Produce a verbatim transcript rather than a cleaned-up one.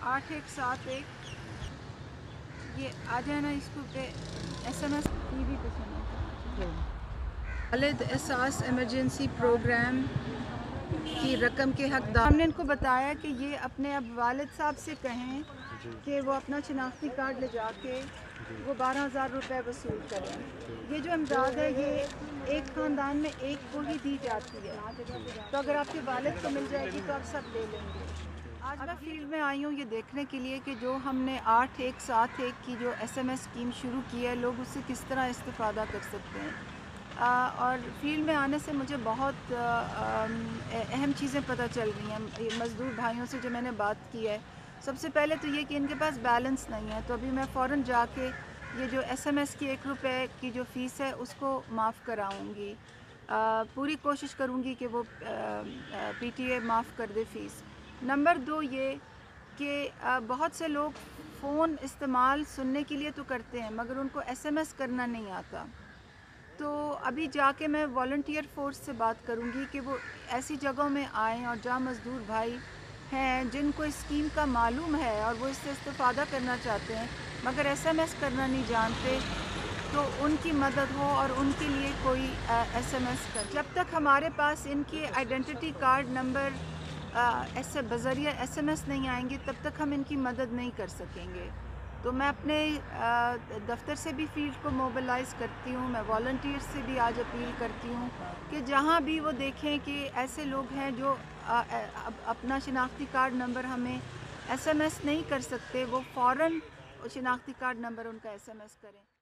आठ एक सात एक, ये आ जाना इसको पे एस एम एस टीवी पे सुना। वालिद एहसास एमरजेंसी प्रोग्राम की रकम के हकदार, हमने इनको बताया कि ये अपने अब वालिद साहब से कहें कि वो अपना शनाख्ती कार्ड ले जाके वो बारह हज़ार रुपये वसूल करें। ये जो इमदाद है ये एक ख़ानदान में एक को ही दी जाती है, तो अगर आपके वालिद को मिल जाएगी तो आप सब ले लेंगे। आज मैं फील्ड में आई हूँ ये देखने के लिए कि जो हमने आठ एक सात एक की जो एस एम एस स्कीम शुरू की है, लोग उससे किस तरह इस्तेफ़ादा कर सकते हैं। आ, और फील्ड में आने से मुझे बहुत आ, आ, अहम चीज़ें पता चल रही हैं। मज़दूर भाइयों से जो मैंने बात की है, सबसे पहले तो ये कि इनके पास बैलेंस नहीं है, तो अभी मैं फ़ौरन जाके ये जो एस एम एस की एक रुपये की जो फ़ीस है उसको माफ़ कराऊंगी। पूरी कोशिश करूंगी कि वो पी टी ए माफ़ कर दे फ़ीस। नंबर दो ये कि बहुत से लोग फ़ोन इस्तेमाल सुनने के लिए तो करते हैं मगर उनको एस एम एस करना नहीं आता। तो अभी जाके मैं वॉलंटियर फ़ोर्स से बात करूंगी कि वो ऐसी जगहों में आएँ और जहाँ मज़दूर भाई हैं जिनको इस स्कीम का मालूम है और वो इससे इस्तेफ़ादा करना चाहते हैं मगर एस एम एस करना नहीं जानते, तो उनकी मदद हो और उनके लिए कोई एस एम एस कर। जब तक हमारे पास इनके आइडेंटिटी कार्ड नंबर ऐसे बज़रिया एस एम एस नहीं आएंगे तब तक हम इनकी मदद नहीं कर सकेंगे। तो मैं अपने दफ्तर से भी फील्ड को मोबिलाइज़ करती हूँ, मैं वॉलंटियर से भी आज अपील करती हूँ कि जहाँ भी वो देखें कि ऐसे लोग हैं जो आ, आ, अपना शिनाख्ती कार्ड नंबर हमें एस एम एस नहीं कर सकते, वो फ़ौरन शिनाख्ती कार्ड नंबर उनका एस एम एस करें।